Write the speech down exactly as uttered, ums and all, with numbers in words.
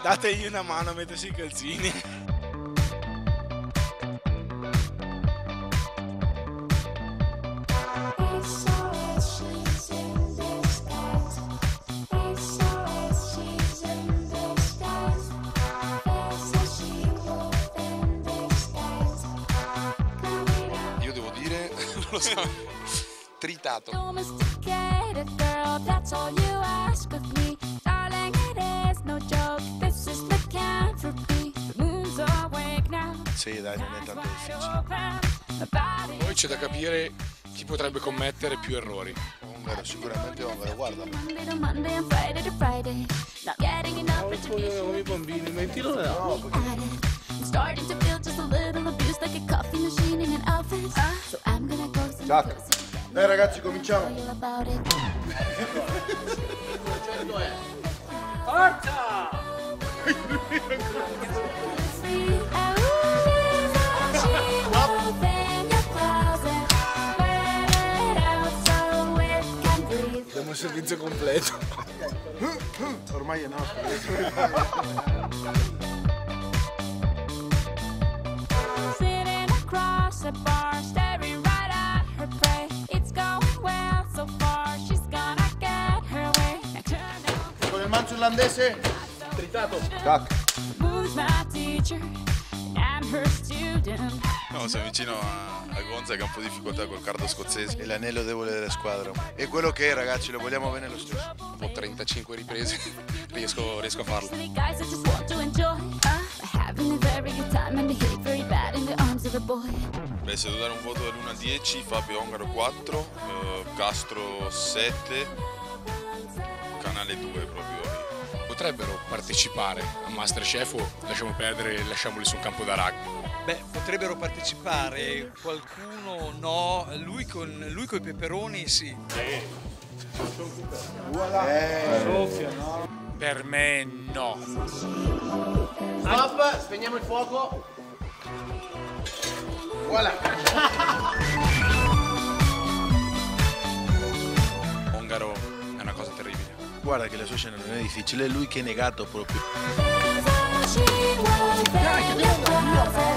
dategli una mano a mettersi i calzini. Io devo dire, non lo so, tritato. Sì, dai, non è tanto difficile. Poi c'è da capire chi potrebbe commettere più errori. Ongaro, sicuramente Ongaro, guarda. Come i bambini, mettilo là. Jack. Dai ragazzi, cominciamo. Forza! Abbiamo il servizio completo. Ormai è nostro. Con il manzo irlandese. Tritato. Jack. No, siamo vicino a, a Gonza che ha un po' di difficoltà col cardo scozzese. È l'anello debole della squadra. E quello che è, ragazzi, lo vogliamo bene lo stesso. Ho trentacinque riprese, riesco, riesco a farlo. Beh, se devo dare un voto dall'uno al dieci, Fabio Ongaro quattro, eh, Castro sette, Canale due proprio. Potrebbero partecipare a Masterchef o lasciamo perdere, lasciamoli su un campo da rugby. Beh, potrebbero partecipare, qualcuno no, lui con lui coi peperoni sì. Per me no. Stop, spegniamo il fuoco. Voilà. Ongaro è una cosa terribile. Guarda che la sua scena non è difficile, è lui che è negato proprio. Dai, che